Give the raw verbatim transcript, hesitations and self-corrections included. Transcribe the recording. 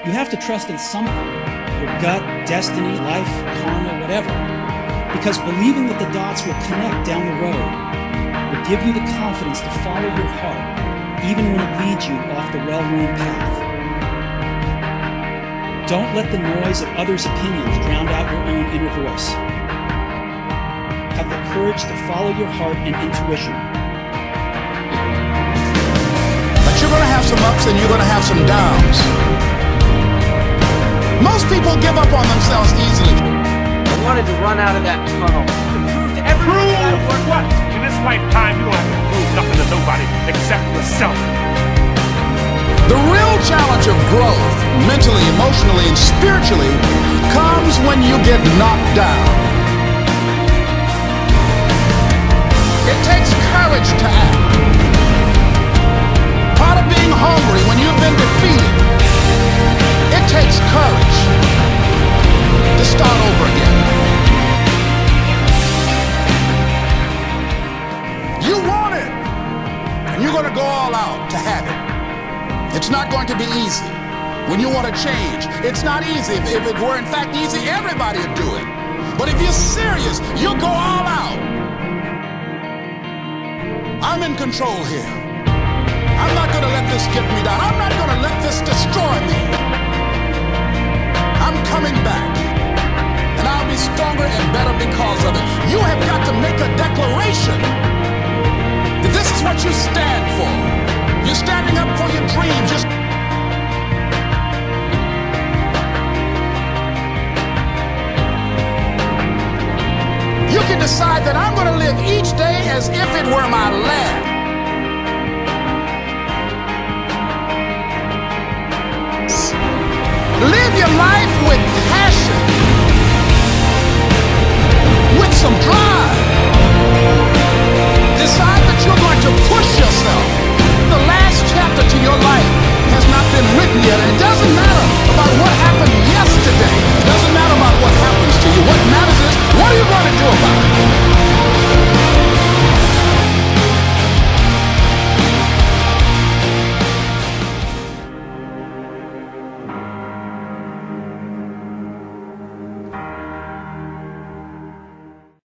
You have to trust in something, your gut, destiny, life, karma, whatever. Because believing that the dots will connect down the road will give you the confidence to follow your heart, even when it leads you off the well-worn path. Don't let the noise of others' opinions drown out your own inner voice. Have the courage to follow your heart and intuition. But you're going to have some ups and you're going to have some downs. Most people give up on themselves easily. I wanted to run out of that tunnel to prove to everyone that I work. What? In this lifetime, you don't have to prove nothing to nobody except yourself. The real challenge of growth, mentally, emotionally, and spiritually, comes when you get knocked down. It takes courage to act. Part of being hungry when you've been defeated, it takes courage to start over again. You want it, and you're going to go all out to have it. It's not going to be easy. When you want to change, it's not easy. If, if it were in fact easy, everybody would do it. But if you're serious, you'll go all out. I'm in control here. I'm not going to let this get me down. I'm not going to let this destroy me. I'm coming back. And I'll be stronger and better because of it. You have got to make a declaration that this is what you stand for. You're standing up for your dreams. You're You can decide that I'm going to live each day as if it were my last. Live your life with passion, with some drive.